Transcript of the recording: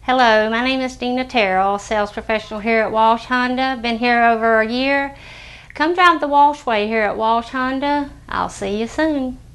Hello, my name is Deanna Terrell, sales professional here at Walsh Honda. Been here over a year. Come drive the Walsh way here at Walsh Honda. I'll see you soon.